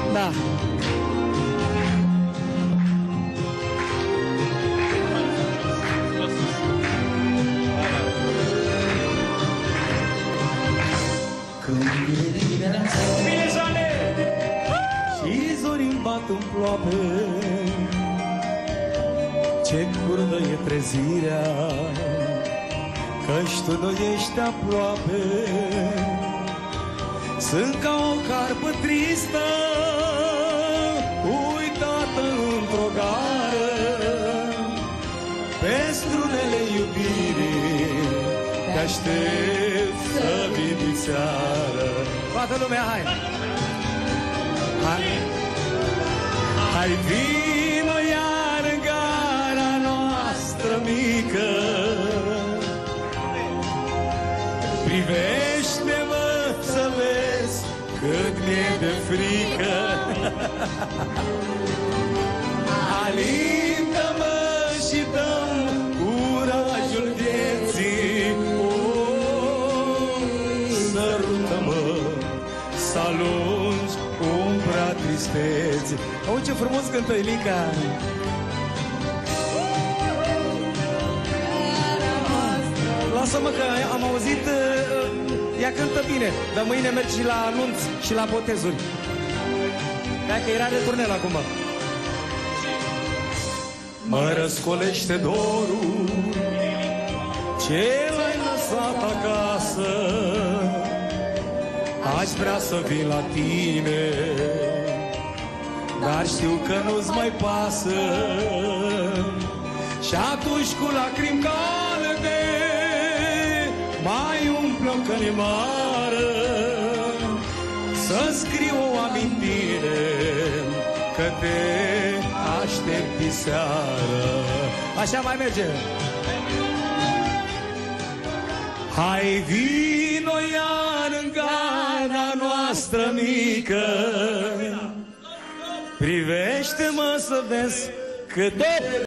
Da. Când vine dimineața și zorii-mi bat în ploape, ce curândă e trezirea, că-și tu nu ești aproape. Sunt ca o carpă tristă, uitată într-o gară, pe strunele iubirii te aștept să vii seară. Toată lumea, hai! Hai vino iar în gara noastră mică, privește-mă să vezi cât mi-e de frică. Alindă-mă și dă-mi curajul vieții. Sărută-mă să alungi umbra tristeții. Auzi ce frumos cântă Elica! Lasă-mă că am auzit, ea cântă bine, dar mâine merg și la anunț și la botezuri. Hai că era de turnel acum. Mă răscolește dorul ce l-ai lăsat acasă, aș vrea să vin la tine, dar știu că nu-ți mai pasă. Și atunci cu lacrimi calde mai umplă o călimară, să scriu o amintire că te aștept seară. Așa mai merge. Hai vino iar în gara noastră mică, privește-mă să vezi cât